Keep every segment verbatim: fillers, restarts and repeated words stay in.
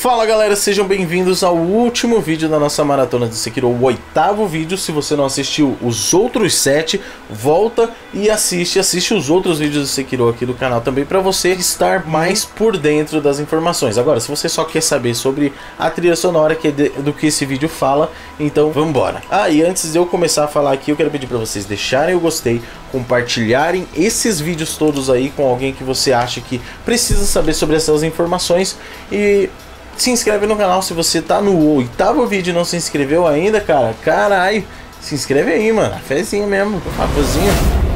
Fala galera, sejam bem-vindos ao último vídeo da nossa maratona de Sekiro, o oitavo vídeo. Se você não assistiu os outros sete, volta e assiste, assiste os outros vídeos de Sekiro aqui do canal também, para você estar mais por dentro das informações. Agora, se você só quer saber sobre a trilha sonora, que é de, do que esse vídeo fala, então vamos embora. Ah, e antes de eu começar a falar aqui, eu quero pedir para vocês deixarem o gostei, compartilharem esses vídeos todos aí com alguém que você acha que precisa saber sobre essas informações e se inscreve no canal se você tá no oitavo vídeo e não se inscreveu ainda, cara. Caralho, se inscreve aí, mano. Fezinha mesmo, por favorzinho.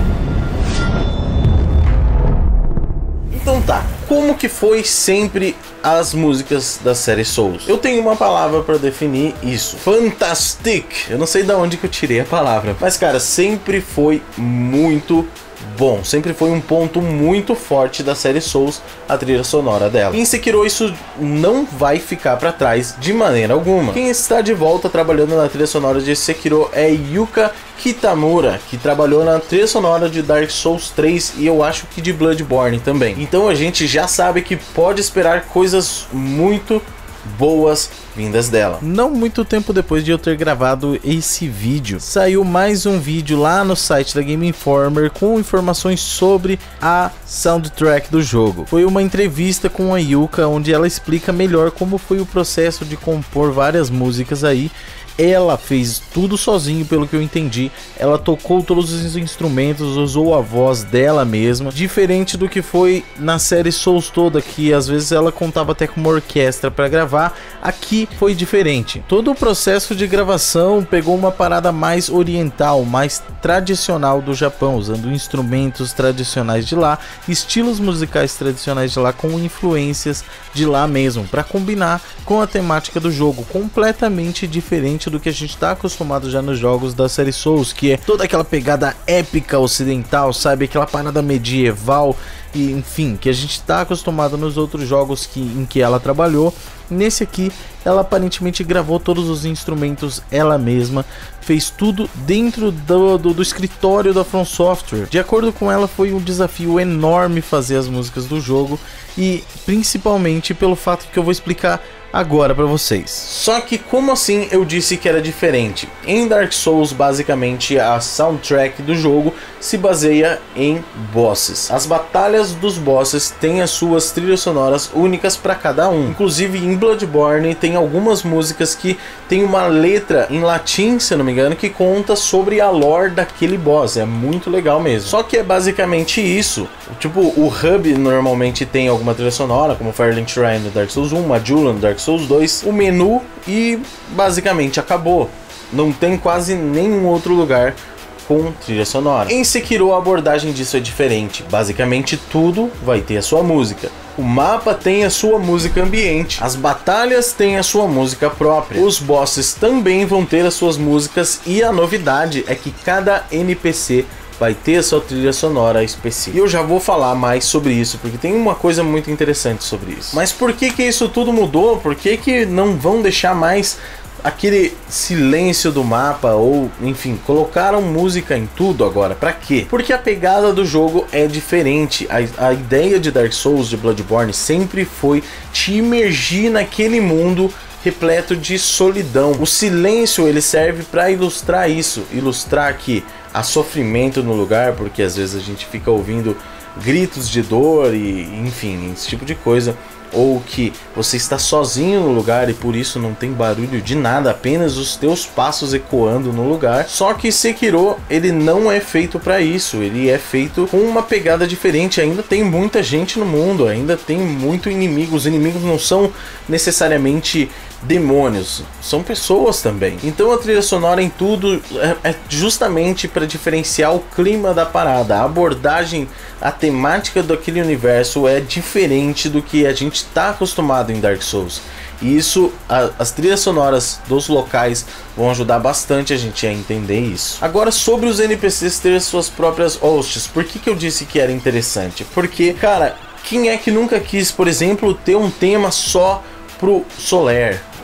Então tá, como que foi sempre as músicas da série Souls? Eu tenho uma palavra para definir isso: fantastic. Eu não sei de onde que eu tirei a palavra, mas cara, sempre foi muito bom, sempre foi um ponto muito forte da série Souls, a trilha sonora dela. E em Sekiro isso não vai ficar para trás de maneira alguma. Quem está de volta trabalhando na trilha sonora de Sekiro é Yuka Kitamura, que trabalhou na trilha sonora de Dark Souls três e eu acho que de Bloodborne também. Então a gente já sabe que pode esperar coisas muito boas vindas dela. Não muito tempo depois de eu ter gravado esse vídeo, saiu mais um vídeo lá no site da Game Informer com informações sobre a soundtrack do jogo. Foi uma entrevista com a Yuka, onde ela explica melhor como foi o processo de compor várias músicas aí. Ela fez tudo sozinho, pelo que eu entendi. Ela tocou todos os instrumentos, usou a voz dela mesma, diferente do que foi na série Souls toda, que às vezes ela contava até com uma orquestra para gravar. Aqui foi diferente. Todo o processo de gravação pegou uma parada mais oriental, mais tradicional do Japão, usando instrumentos tradicionais de lá, estilos musicais tradicionais de lá, com influências de lá mesmo, para combinar com a temática do jogo, completamente diferente do que a gente está acostumado já nos jogos da série Souls, que é toda aquela pegada épica ocidental, sabe, aquela parada medieval, e enfim, que a gente está acostumado nos outros jogos que, em que ela trabalhou. Nesse aqui, ela aparentemente gravou todos os instrumentos ela mesma, fez tudo dentro do, do, do escritório da From Software. De acordo com ela, foi um desafio enorme fazer as músicas do jogo, e principalmente pelo fato que eu vou explicar agora para vocês. Só que como assim eu disse que era diferente? Em Dark Souls, basicamente, a soundtrack do jogo se baseia em bosses. As batalhas dos bosses têm as suas trilhas sonoras únicas para cada um. Inclusive em Bloodborne tem algumas músicas que tem uma letra em latim, se não me engano, que conta sobre a lore daquele boss. É muito legal mesmo. Só que é basicamente isso. Tipo, o hub normalmente tem alguma trilha sonora, como Firelink Shrine no Dark Souls um, Majula no Dark Souls dois, o menu, e basicamente acabou. Não tem quase nenhum outro lugar com trilha sonora. Em Sekiro a abordagem disso é diferente. Basicamente tudo vai ter a sua música. O mapa tem a sua música ambiente, as batalhas têm a sua música própria, os bosses também vão ter as suas músicas, e a novidade é que cada N P C vai ter a sua trilha sonora específica. E eu já vou falar mais sobre isso, porque tem uma coisa muito interessante sobre isso. Mas por que que isso tudo mudou? Por que que não vão deixar mais aquele silêncio do mapa, ou enfim, colocaram música em tudo agora? Pra quê? Porque a pegada do jogo é diferente. A, a ideia de Dark Souls, de Bloodborne, sempre foi te imergir naquele mundo repleto de solidão. O silêncio ele serve para ilustrar isso, ilustrar que há sofrimento no lugar, porque às vezes a gente fica ouvindo gritos de dor e enfim, esse tipo de coisa, ou que você está sozinho no lugar e por isso não tem barulho de nada, apenas os teus passos ecoando no lugar. Só que Sekiro, ele não é feito para isso, ele é feito com uma pegada diferente. Ainda tem muita gente no mundo, ainda tem muito inimigo. Os inimigos não são necessariamente demônios, são pessoas também. Então a trilha sonora em tudo é justamente para diferenciar o clima da parada. A abordagem, a temática daquele universo é diferente do que a gente está acostumado em Dark Souls. E isso, a, as trilhas sonoras dos locais vão ajudar bastante a gente a entender isso. Agora, sobre os N P Cs ter suas próprias hosts, por que que eu disse que era interessante? Porque, cara, quem é que nunca quis, por exemplo, ter um tema só pro Solaire,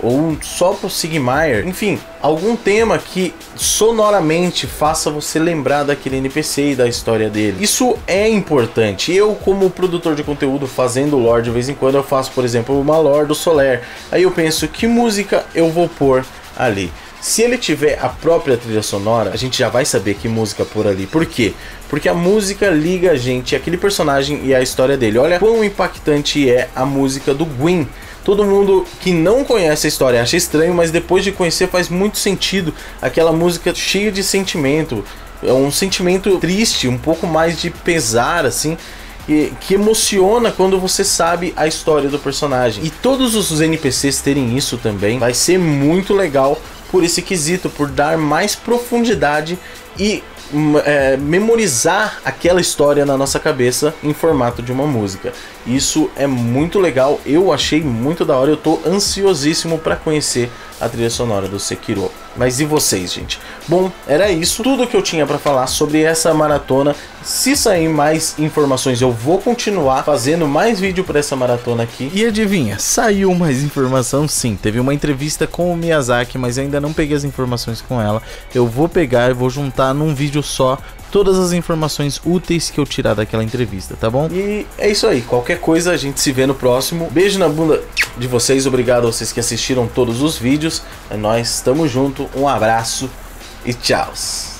ou só pro Siegmeyer, enfim, algum tema que sonoramente faça você lembrar daquele N P C e da história dele. Isso é importante. Eu, como produtor de conteúdo, fazendo lore de vez em quando, eu faço, por exemplo, uma lore do Solaire. Aí eu penso, que música eu vou pôr ali? Se ele tiver a própria trilha sonora, a gente já vai saber que música pôr ali. Por quê? Porque a música liga a gente, aquele personagem e a história dele. Olha quão impactante é a música do Gwyn. Todo mundo que não conhece a história acha estranho, mas depois de conhecer faz muito sentido. Aquela música cheia de sentimento, é um sentimento triste, um pouco mais de pesar, assim, que emociona quando você sabe a história do personagem. E todos os N P Cs terem isso também vai ser muito legal por esse quesito, por dar mais profundidade e é, memorizar aquela história na nossa cabeça em formato de uma música. Isso é muito legal, eu achei muito da hora, eu tô ansiosíssimo para conhecer a trilha sonora do Sekiro. Mas e vocês, gente? Bom, era isso, tudo que eu tinha para falar sobre essa maratona. Se sair mais informações, eu vou continuar fazendo mais vídeo para essa maratona aqui. E adivinha, saiu mais informação sim. Teve uma entrevista com o Miyazaki, mas ainda não peguei as informações com ela. Eu vou pegar e vou juntar num vídeo só todas as informações úteis que eu tirar daquela entrevista, tá bom? E é isso aí, qualquer coisa a gente se vê no próximo. Beijo na bunda de vocês, obrigado a vocês que assistiram todos os vídeos. É nóis, tamo junto, um abraço e tchau.